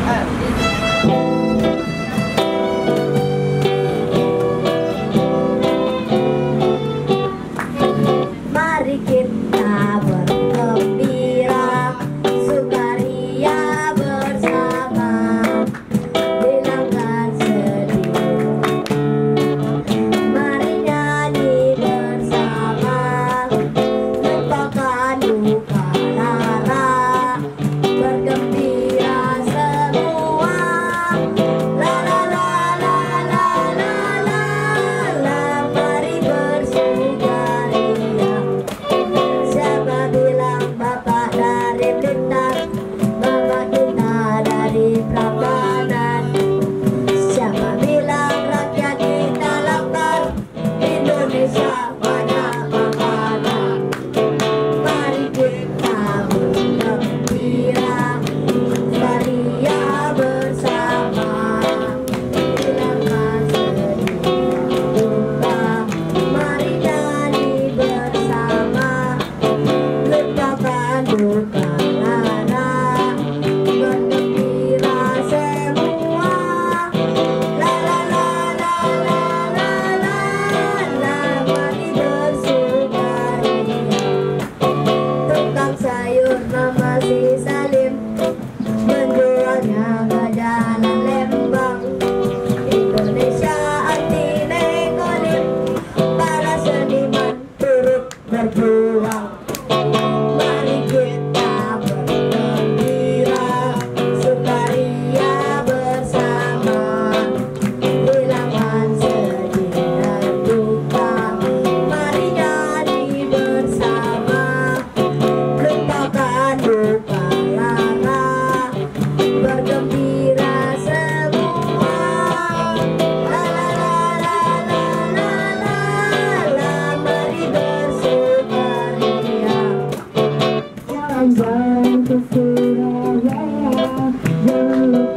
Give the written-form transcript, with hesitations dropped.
Mari kita bergembira, sukaria bersama, hilangkan sedih. Mari nyanyi bersama, lupakan duka lara, bergembira semua. La la la la la la la la, mari bersukaria. Siapa bilang bapak dari Blitar, bapak kita dari Prambanan. Siapa bilang rakyat kita lapar, Indonesia banyak makanan. Mari kita bergembira, sukaria bersama, hilangkan sedih duka. Mari nyanyi bersama, lupakan duka lara, bergembira semua. La la la la la la la la, mari bersukaria. Tukang sayur nama si Salim, menjualnya ke jalan Lembang. Indonesia anti nekolim, para seniman turut berjuang. Mari kita bergembira, sukaria bersama, hilangkan sedih dan duka. Mari nyanyi bersama, lupakan duka lara, bergembira semua. La la la la la la la la, mari bersukaria. Jalan-jalan ke Surabaya, jangan lupa